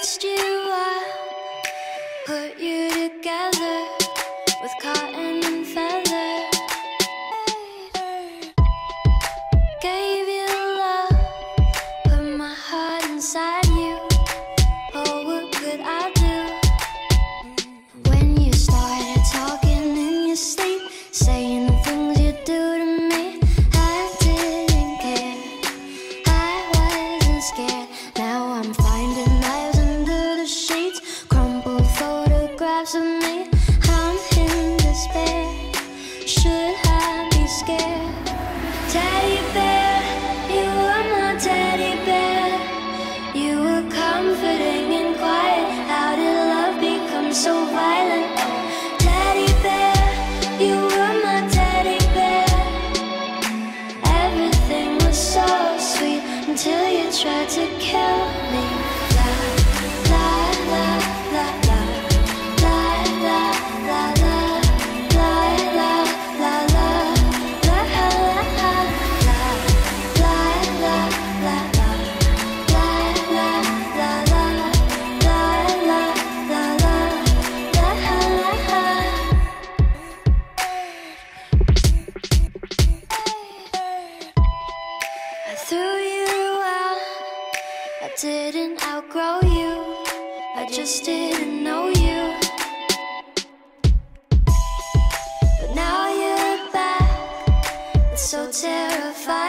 dressed you up, put you together with cotton and feather. Gave you love, put my heart inside you. Oh, what could I do? When you started talking in your sleep, saying the things you do to me, I didn't care, I wasn't scared. Now I'm finding knives under the sheets, crumpled photographs of me. I'm in despair, should I be scared? Teddy bear, you were my teddy bear. You were comforting and quiet. How did love become so violent? Teddy bear, you were my teddy bear. Everything was so sweet until you tried to kill me. La la la la la la la la la la la la. I threw you out, I didn't outgrow you, I just didn't know you. But now you're back, it's so terrifying.